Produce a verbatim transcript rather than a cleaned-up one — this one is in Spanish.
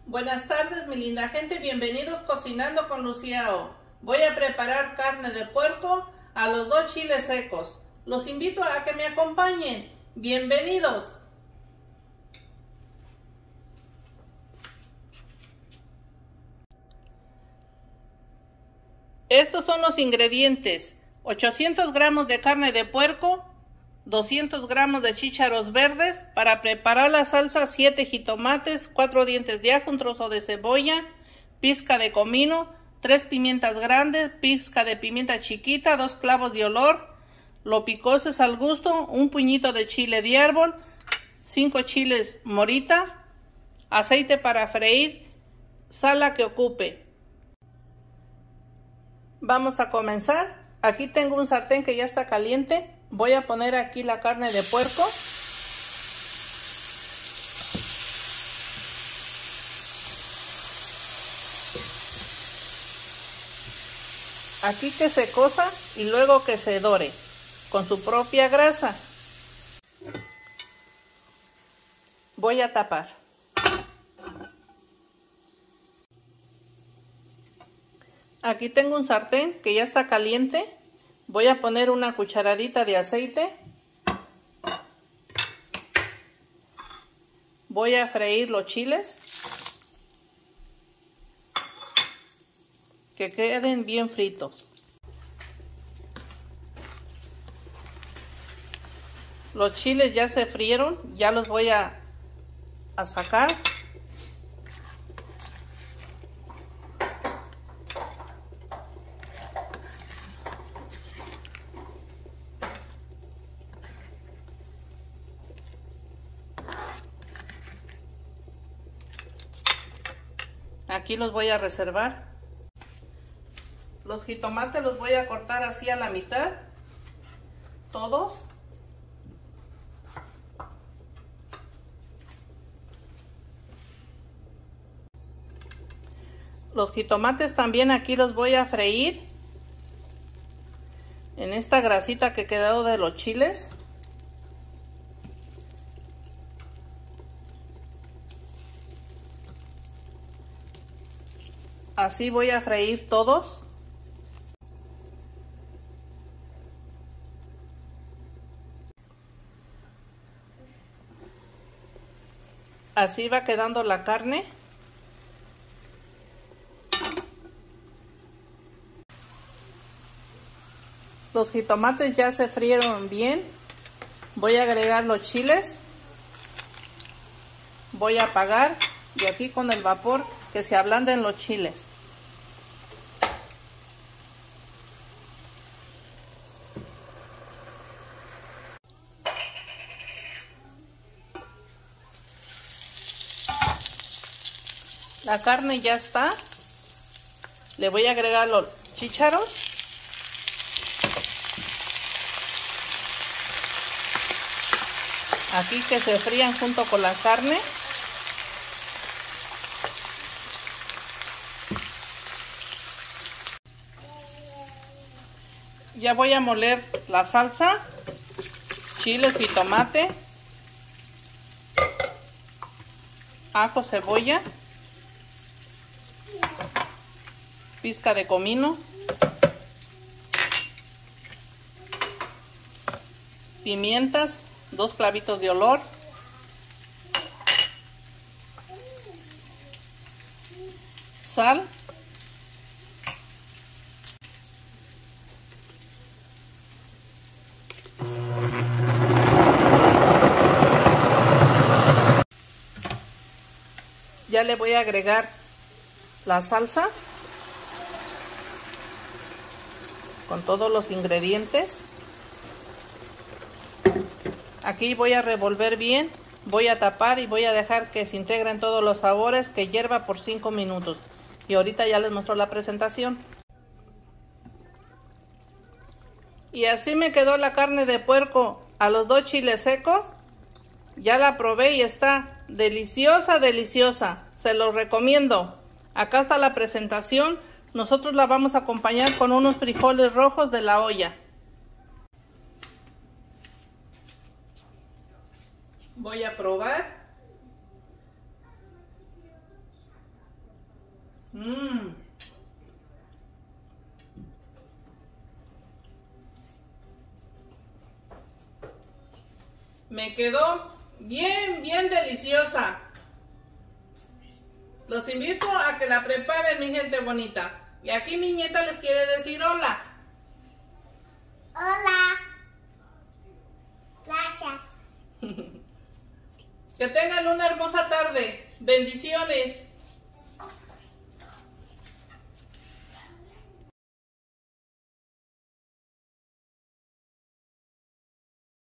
Buenas tardes, mi linda gente, bienvenidos Cocinando con Luciao. Voy a preparar carne de puerco a los dos chiles secos. Los invito a que me acompañen. Bienvenidos. Estos son los ingredientes: ochocientos gramos de carne de puerco, doscientos gramos de chícharos verdes. Para preparar la salsa, siete jitomates, cuatro dientes de ajo, un trozo de cebolla, pizca de comino, tres pimientas grandes, pizca de pimienta chiquita, dos clavos de olor, lo picoses al gusto, un puñito de chile de árbol, cinco chiles morita, aceite para freír, sal la que ocupe. Vamos a comenzar. Aquí tengo un sartén que ya está caliente. Voy a poner aquí la carne de puerco. Aquí que se cosa y luego que se dore con su propia grasa. Voy a tapar. Aquí tengo un sartén que ya está caliente. Voy a poner una cucharadita de aceite. Voy a freír los chiles, que queden bien fritos. Los chiles ya se frieron, ya los voy a, a sacar. Aquí los voy a reservar. Los jitomates los voy a cortar así a la mitad, todos. Los jitomates también aquí los voy a freír en esta grasita que ha quedado de los chiles. Así voy a freír todos. Así va quedando la carne. Los jitomates ya se frieron bien. Voy a agregar los chiles. Voy a apagar y aquí con el vapor que se ablanden los chiles. La carne ya está. Le voy a agregar los chícharos. Aquí que se frían junto con la carne. Ya voy a moler la salsa, chiles y tomate, ajo, cebolla, pizca de comino, pimientas, dos clavitos de olor, sal, ya le voy a agregar la salsa con todos los ingredientes. Aquí voy a revolver bien, voy a tapar y voy a dejar que se integren todos los sabores, que hierva por cinco minutos. Y ahorita ya les muestro la presentación. Y así me quedó la carne de puerco a los dos chiles secos. Ya la probé y está deliciosa, deliciosa. Se los recomiendo. Acá está la presentación. Nosotros la vamos a acompañar con unos frijoles rojos de la olla. Voy a probar. Mmm. Me quedó bien, bien deliciosa. Los invito a que la preparen, mi gente bonita. Y aquí mi nieta les quiere decir hola. Hola. Gracias. Que tengan una hermosa tarde. Bendiciones.